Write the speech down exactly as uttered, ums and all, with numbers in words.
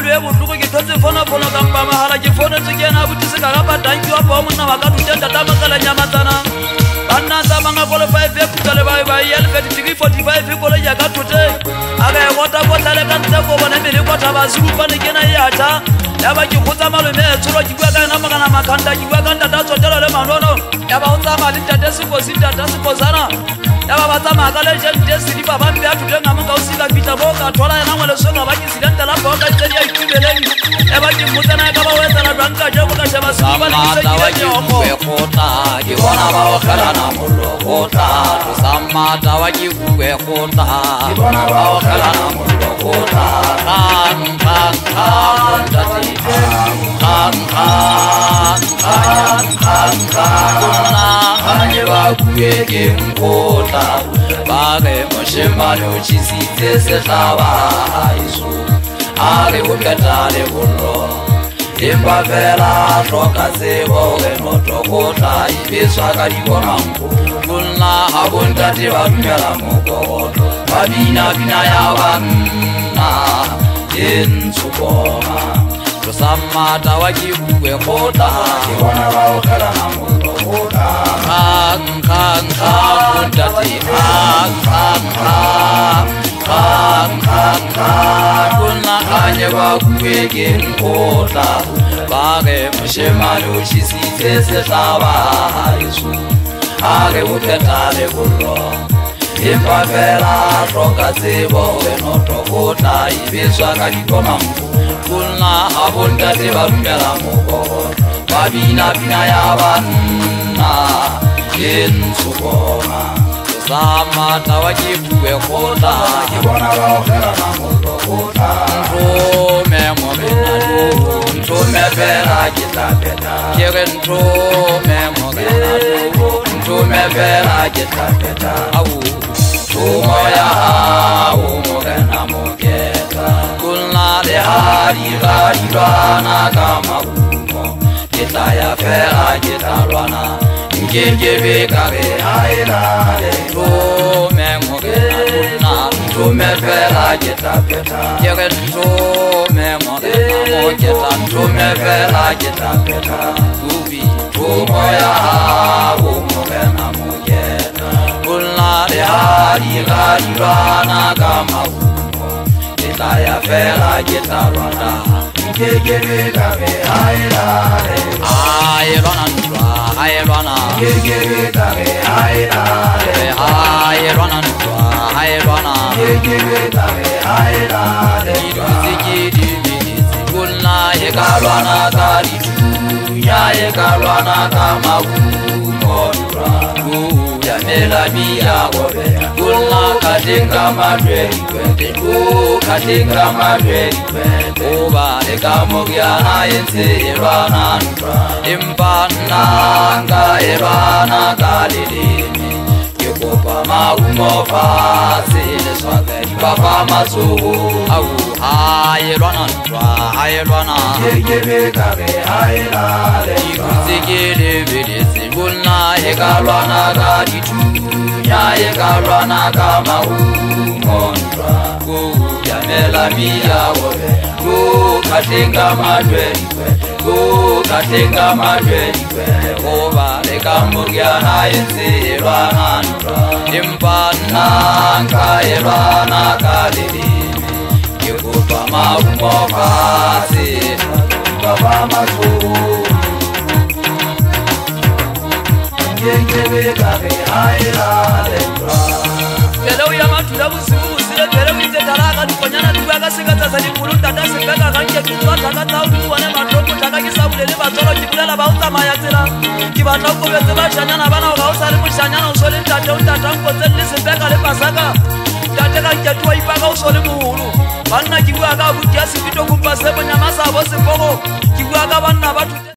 pelo e botlhoko ke thotse fonofono kampa magala ke founetse ke ena a botise ka ga patanki wa pao monna ba ka thuta ntata makalanyamatsana banna sa manga kolo five e putsa le bae bae ya lefete tiki forty-five e kolo ya ka thote a ka e gota botlhale ka ntle ko bona mele kotha ba supane ke na e ata ya ba ke khutsa malome e tsholo ke bua ka ena magana makhanda ke bua ka ntata tsotelo le manono ya ba o tsama le ntata sekosi ntata sekosana ya ba ba tsama ka le jente sidi ba ba mbe a thuta ngamo ka o sika fita bo ka thola ena ngole songa ba ke sidanta la bo ka tsedi ya ikubeleng ya ba ke khutsa na ka ba o etsa la banka je go ka sheba siba le ke ke go khota ke bona ba o khalana molokota samata wa ke bue khota ke bona ba o khalana molokota kan kan kan tati kan kan kan kan kan anye ba bue ke khota ba ge moshemane o chisitse sehlaba Haeso ale o katale bollo empa fela hloka tsebo ge notokota ibeswa ka dibonanko bonna ha bontate ba dumela mokoto ba bina ya banna e ntshokoma tlosamata wa ke bue kgota ke bona ba o kgalana mokota kgang kgang kgang bontate kgang kgang kgang kgang kgang kgang bonna kganye ba bue ke nkgotla ba ge moshemane o tšhisitse sehlaba Haeso a ge o phetale bollo empa fela hloka tsebo ge notokotla ibeswa ka dikonanko bonna a bontate ba dumela mokoto ba bina ya banna e ntshokoma samata wa ke bue kgotla ke bona ba o kgalana molokota ntome mogena ntome fela ke tla pheta ke re ntome mogena ntome fela ke tla pheta au thomo ya hao mogena moketa kulna le hadi hadi lwana ka mabumo ke tla ya fela ke tla lwana ngengebe ka ge haelale thome mogena thome fela ke tla pheta ke re thome mogena moketa thome fela ke tla pheta ubi thomo ya hao mogena moketa kulna le hadi hadi lwana ka mabumo ke tla ya fela ke tla lwana ngengebe ka ge haelale haelwana ntwa haelwana ngengebe ka ge haelale haelwana ntwa haelwana ngengebe ka ge haelale iduziki dibidisi kulna e ka lwana ka ditunya e ka lwana ka mabumo ya mela biya gobe kulna ka tenga madweli kwete ko ka tenga madweli kwete oba e ka mogiana yense elwana ntwa impana nga elwana ka lelimi ke kopa maungo fase le swaka di papa matsoao au haelwana ntwa haelwana ngengebe ka ge haelale ikutsekele bedetse kulna e ka lwana ka ditunya e ka lwana ka maungo ntwa ko ya mela miya gobe ko ka tenga madweli kwete ko ka tenga madweli kwete oba le ka mogiana yense elwana ntwa impana nga elwana ka lelimi ke kopa maungo fase papa matsoao ngengebe ka ge haelale pelo ya matula bosigo bosile pelo itse talaga dikonyana di bua ka sekatsa sa dikolo ntata sephaka ga nke ke tswa thaka tsa di bona matloko thaka ke sa bulele batsolo ke bulela ba o tsamaya tsela ke batla go betse ba shanyana bana ga o sa le moshanyana o sole ntate o ntata go tselle sephaka le pasaka tate ga nke twa ipaka o sole moholo banna ke bua ka butia se fito go pase bonyama sa bo sepogo ke bua ka banna ba